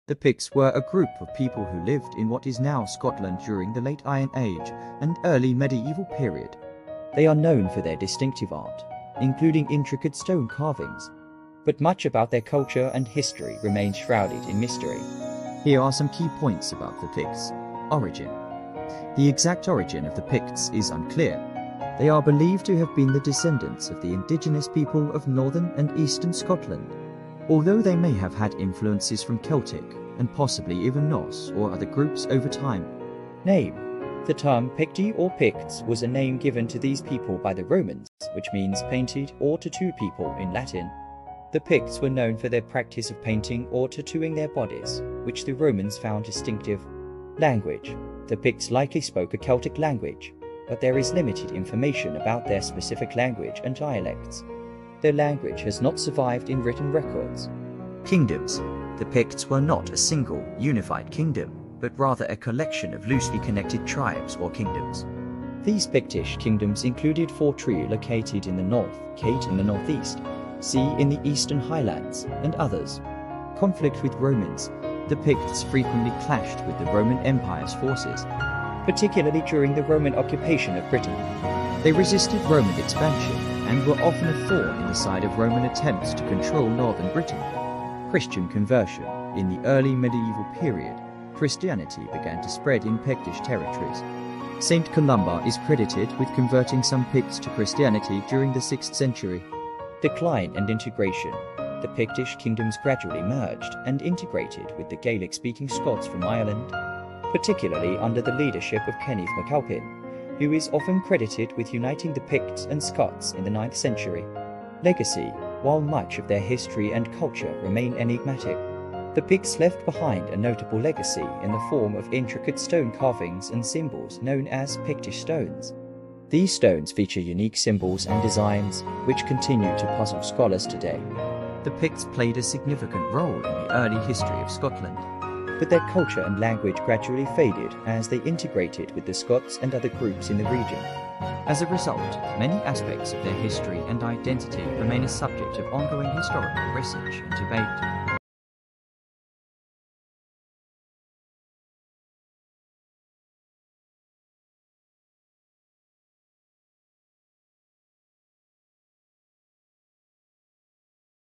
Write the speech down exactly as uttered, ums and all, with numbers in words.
The Picts were a group of people who lived in what is now Scotland during the late Iron Age and early medieval period. They are known for their distinctive art, including intricate stone carvings, but much about their culture and history remains shrouded in mystery. Here are some key points about the Picts. Origin. The exact origin of the Picts is unclear. They are believed to have been the descendants of the indigenous people of northern and eastern Scotland, although they may have had influences from Celtic and possibly even Norse or other groups over time. Name. The term Picti or Picts was a name given to these people by the Romans, which means painted or tattooed people in Latin. The Picts were known for their practice of painting or tattooing their bodies, which the Romans found distinctive. Language. The Picts likely spoke a Celtic language, but there is limited information about their specific language and dialects. Their language has not survived in written records. Kingdoms. The Picts were not a single, unified kingdom, but rather a collection of loosely connected tribes or kingdoms. These Pictish kingdoms included Fortree located in the north, Kate in the northeast, See in the eastern highlands, and others. Conflict with Romans. The Picts frequently clashed with the Roman Empire's forces, particularly during the Roman occupation of Britain. They resisted Roman expansion and were often a thorn in the side of Roman attempts to control northern Britain. Christian conversion. In the early medieval period, Christianity began to spread in Pictish territories. Saint Columba is credited with converting some Picts to Christianity during the sixth century. Decline and integration. The Pictish kingdoms gradually merged and integrated with the Gaelic-speaking Scots from Ireland, particularly under the leadership of Kenneth MacAlpin, who is often credited with uniting the Picts and Scots in the ninth century. Legacy. While much of their history and culture remain enigmatic, the Picts left behind a notable legacy in the form of intricate stone carvings and symbols known as Pictish stones. These stones feature unique symbols and designs, which continue to puzzle scholars today. The Picts played a significant role in the early history of Scotland, but their culture and language gradually faded as they integrated with the Scots and other groups in the region. As a result, many aspects of their history and identity remain a subject of ongoing historical research and debate.